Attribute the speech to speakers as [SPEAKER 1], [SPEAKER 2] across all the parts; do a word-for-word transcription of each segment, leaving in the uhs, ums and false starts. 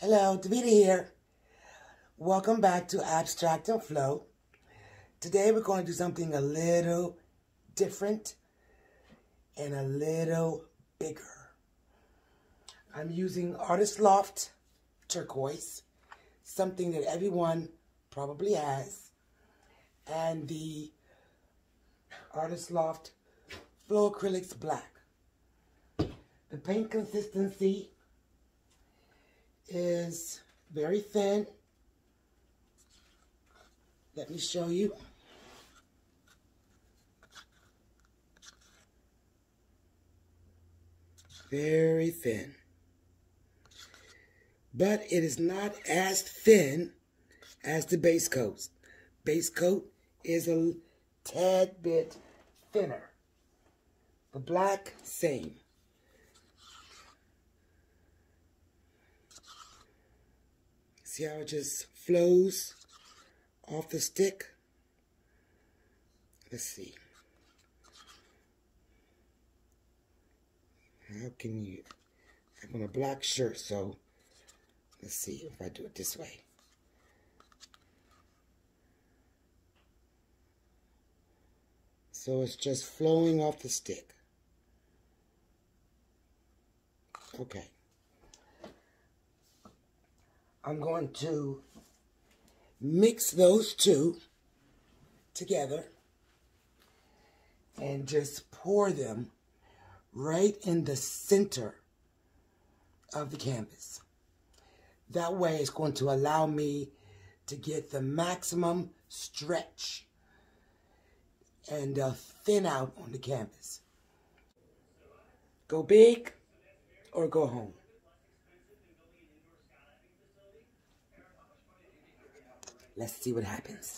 [SPEAKER 1] Hello, Davita here. Welcome back to Abstract and Flow. Today we're going to do something a little different and a little bigger. I'm using Artist Loft Turquoise, something that everyone probably has, and the Artist Loft Flow Acrylics Black. The paint consistency is very thin. Let me show you. Very thin. But it is not as thin as the base coat. Base coat is a tad bit thinner. The black, same. See how it just flows off the stick? Let's see. How can you... I'm on a black shirt, so let's see if I do it this way. So it's just flowing off the stick. Okay. I'm going to mix those two together and just pour them right in the center of the canvas. That way it's going to allow me to get the maximum stretch and uh, thin out on the canvas. Go big or go home. Let's see what happens.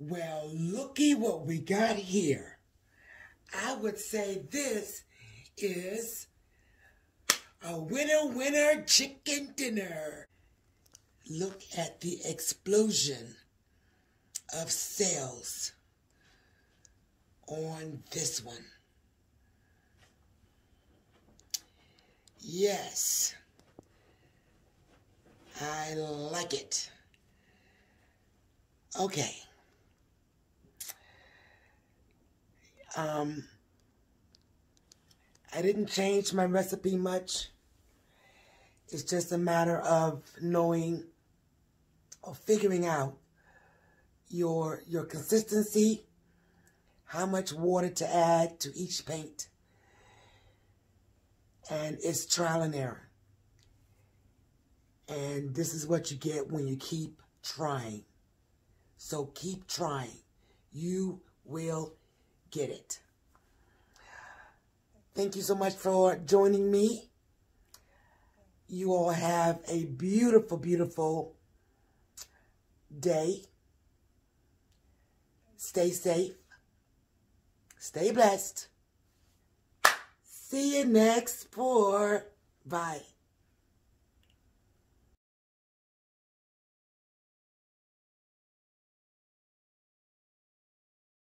[SPEAKER 1] Well, looky what we got here. I would say this is a winner, winner chicken dinner. Look at the explosion of sales on this one. Yes, I like it. Okay. Um, I didn't change my recipe much. It's just a matter of knowing or figuring out your, your consistency, how much water to add to each paint. And it's trial and error. And this is what you get when you keep trying. So keep trying. You will get it. Thank you so much for joining me. You all have a beautiful, beautiful day. Stay safe. Stay blessed. See you next pour. Bye.